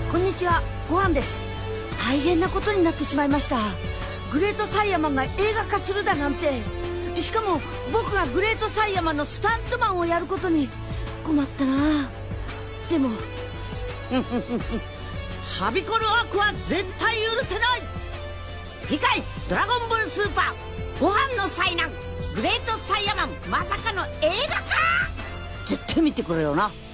こんにちは、ご飯です。大変なことになってしまいました。グレートサイヤマンが映画化するだなんて。しかも僕がグレートサイヤマンのスタントマンをやることに。困ったな。でもはびこる悪は絶対許せない。次回ドラゴンボールスーパーご飯の災難グレートサイヤマンまさかの映画化。絶対見てくれよな。